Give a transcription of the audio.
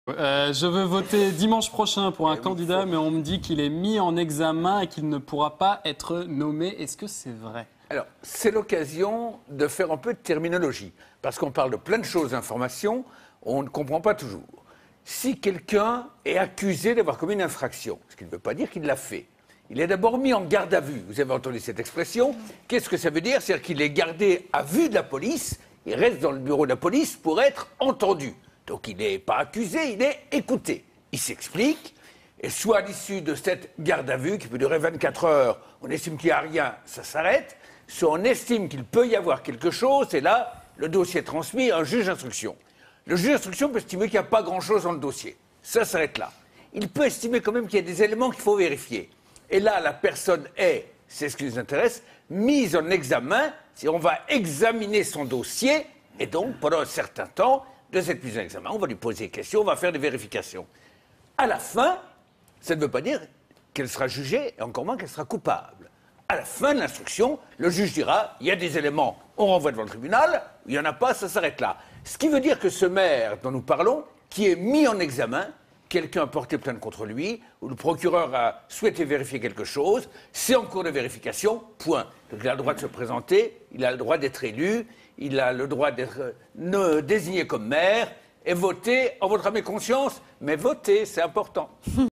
Je veux voter dimanche prochain pour un candidat, mais on me dit qu'il est mis en examen et qu'il ne pourra pas être nommé. Est-ce que c'est vrai? Alors, c'est l'occasion de faire un peu de terminologie, parce qu'on parle de plein de choses d'information, on ne comprend pas toujours. Si quelqu'un est accusé d'avoir commis une infraction, ce qui ne veut pas dire qu'il l'a fait, il est d'abord mis en garde à vue. Vous avez entendu cette expression? Qu'est-ce que ça veut dire? C'est-à-dire qu'il est gardé à vue de la police, il reste dans le bureau de la police pour être entendu. Donc il n'est pas accusé, il est écouté. Il s'explique, et soit à l'issue de cette garde à vue, qui peut durer 24 heures, on estime qu'il n'y a rien, ça s'arrête, soit on estime qu'il peut y avoir quelque chose, et là, le dossier est transmis à un juge d'instruction. Le juge d'instruction peut estimer qu'il n'y a pas grand-chose dans le dossier. Ça s'arrête là. Il peut estimer quand même qu'il y a des éléments qu'il faut vérifier. Et là, la personne est, c'est ce qui nous intéresse, mise en examen, si on va examiner son dossier, et donc, pendant un certain temps, de cette mise en examen, on va lui poser des questions, on va faire des vérifications. À la fin, ça ne veut pas dire qu'elle sera jugée, et encore moins qu'elle sera coupable. À la fin de l'instruction, le juge dira, il y a des éléments, on renvoie devant le tribunal, il n'y en a pas, ça s'arrête là. Ce qui veut dire que ce maire dont nous parlons, qui est mis en examen, quelqu'un a porté plainte contre lui, ou le procureur a souhaité vérifier quelque chose, c'est en cours de vérification, point. Donc il a le droit de se présenter, il a le droit d'être élu, il a le droit d'être désigné comme maire, et voter en votre âme et conscience, mais voter, c'est important.